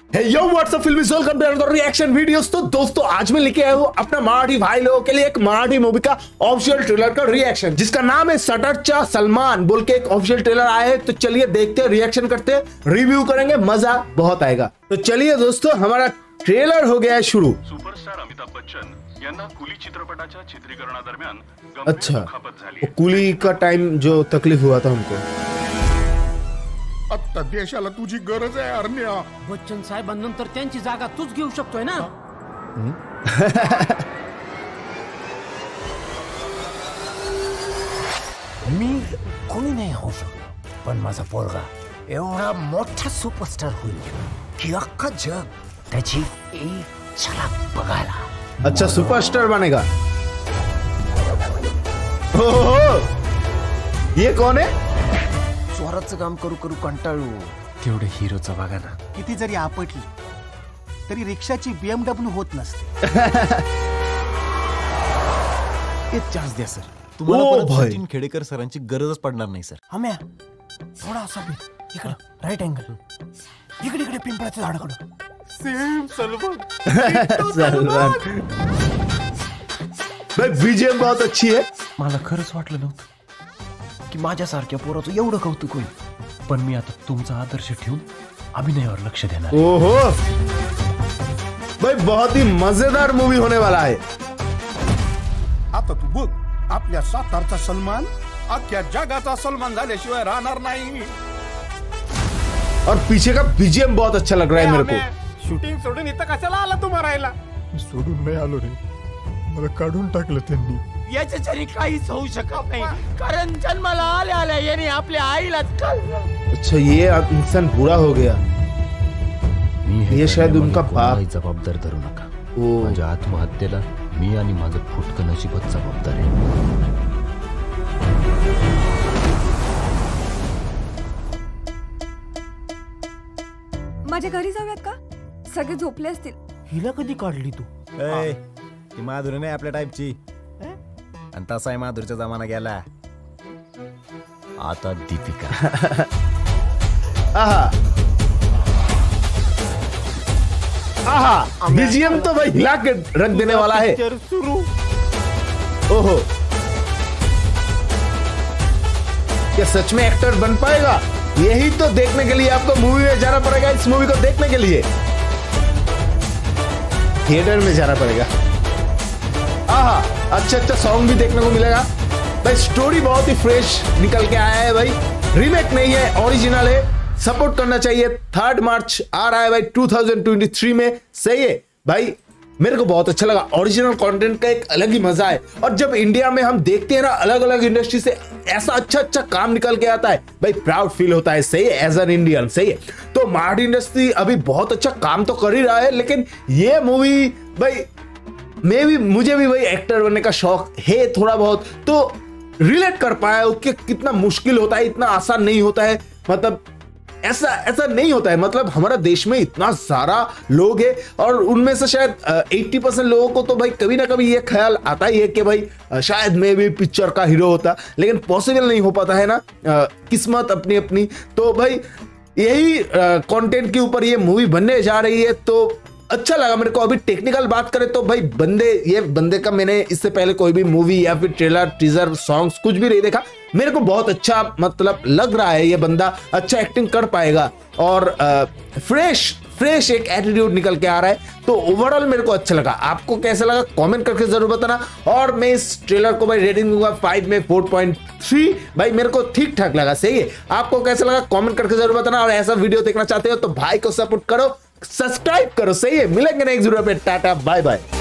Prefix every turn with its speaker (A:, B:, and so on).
A: Hey yo, what's up filmies? Welcome to another reaction videos। तो दोस्तों आज मैं लेके आया हूँ अपना मराठी भाई लोगों के लिए एक मराठी मूवी का ऑफिशियल ट्रेलर का रिएक्शन, जिसका नाम है सटरचा सलमान बोल के एक ऑफिशियल ट्रेलर आया है। तो चलिए देखते हैं, रिएक्शन करते हैं, रिव्यू करेंगे, मजा बहुत आएगा। तो चलिए दोस्तों, हमारा ट्रेलर हो गया है शुरू।
B: सुपरस्टार अमिताभ बच्चन यांना कुली चित्रपटाच्या चित्रीकरणादरम्यान
A: अच्छा, कुली का टाइम जो तकलीफ हुआ था हमको।
C: आता देशाला तुझी गरज आहे अरण्या।
D: बच्चन साहेबांनंतर त्यांची जागा तूच घेऊ शकतोय ना। मी कोणी नाही होऊ शकत, पण माझा पोरगा एवढा मोठा सुपरस्टार होईल की अख्खा जग त्याची एक झलक बघायला।
A: अच्छा, सुपरस्टार बनेगा। ये कौन है?
D: स्वराचं काम करू करू कंटाळू। तेवढे हिरोचं बघा ना,
E: किती जरी आपटली तरी रिक्षाची BMW होत नसते।
F: एक चान्स द्या सर, तुम्हाला
A: ओ
F: परत
A: भाई,
F: सचिन खेडेकर सरांची गरजच पडणार नाही सर।
D: हम्या थोडा असा इकडे राईट अँगल, इकडे इकडे पिंपळाच्या झाडाकडे।
C: सेम सलमान।
A: सलमान भाई, बीजीएम बहुत अच्छी है।
F: मला खरंच वाटलं नव्हतं की माझ्यासारख्या पोराचं एवढं कौतुक होईल, पण मी आता तुमचा आदर्श ठेवून अभिनयावर लक्ष देणार।
A: ओहो भाई, बहुत ही मजेदार मूवी होने वाला है।
C: आता तू बघ, आपल्या सातारचा सलमान अख्ख्या जगाचा सलमान झाल्याशिवाय राहणार नाही।
A: और पीछे का बीजीएम बहुत अच्छा लग रहा है मेरे को।
C: शूटिंग सोडून इथं कशाला आला तू मारायला?
G: सोडून नाही आलो रे, मला काढून टाकलं त्यांनी।
D: याच्याच्याने काहीच होऊ शकत नाही, कारण जन्माला आल्या आल्या याने आपल्या आईला खाल्लं।
A: अच्छा, ये इंसान बुरा हो गया। ये शायद उनका बाप।
F: जबाबदार धरू नका।
A: ओ,
F: माझ्या आत्महत्येला मी आणि माझं फुटकं नशीबच जबाबदार आहे।
H: माझ्या घरी जाऊयात का? सगळे झोपले असतील।
D: हिला कधी काढली तू?
F: ती माधुरी नाही आपल्या टाईपची, आणि तसा आहे माधुरीचा जमाना गेला। आता दीपिका।
A: आहा आहा, बीजीएम तो भाई हिला के रख देने वाला है। ओहो, क्या सच में एक्टर बन पाएगा? यही तो देखने के लिए आपको मूवी में जाना पड़ेगा। इस मूवी को देखने के लिए थिएटर में जाना पड़ेगा। आहा, अच्छा सॉन्ग भी देखने को मिलेगा भाई। स्टोरी बहुत ही फ्रेश निकल के आया है भाई, रीमेक नहीं है, ओरिजिनल है। सपोर्ट करना चाहिए। 3 मार्च आ रहा है भाई 2023 में। सही है भाई, मेरे को बहुत अच्छा लगा। ओरिजिनल कंटेंट का एक अलग ही मजा है। और जब इंडिया में हम देखते हैं ना, अलग अलग इंडस्ट्री से ऐसा अच्छा काम निकल के आता है भाई, प्राउड फील होता है। सही है, एज एन इंडियन। सही है। तो मराठी इंडस्ट्री अभी बहुत अच्छा काम तो कर ही रहा है, लेकिन ये मूवी भाई मुझे भी भाई एक्टर बनने का शौक है थोड़ा बहुत, तो रिलेट कर पाया कि कितना मुश्किल होता है, इतना आसान नहीं होता है। मतलब ऐसा नहीं होता है। मतलब हमारा देश में इतना सारा लोग है, और उनमें से शायद 80% लोगों को तो भाई कभी ना कभी ये ख्याल आता ही है कि भाई शायद मैं भी पिक्चर का हीरो होता, लेकिन पॉसिबल नहीं हो पाता है ना। किस्मत अपनी अपनी। तो भाई यही कंटेंट के ऊपर ये मूवी बनने जा रही है, तो अच्छा लगा मेरे को। अभी टेक्निकल बात करें तो भाई बंदे का मैंने इससे पहले कोई भी मूवी या फिर ट्रेलर, टीजर, सॉन्ग्स कुछ भी नहीं देखा। मेरे को बहुत अच्छा मतलब लग रहा है, ये बंदा अच्छा एक्टिंग कर पाएगा, और फ्रेश एक एटीट्यूड निकल के आ रहा है। तो ओवरऑल मेरे को अच्छा लगा। आपको कैसा लगा कमेंट करके जरूर बताना। और मैं इस ट्रेलर को भाई रेटिंग दूंगा 5 में 4.3। भाई मेरे को ठीक ठाक लगा। सही है। आपको कैसा लगा कमेंट करके जरूर बताना। और ऐसा वीडियो देखना चाहते हो तो भाई को सपोर्ट करो, सब्सक्राइब करो। सही है, मिलेंगे नेक्स्ट वीडियो पे। Tata, bye bye.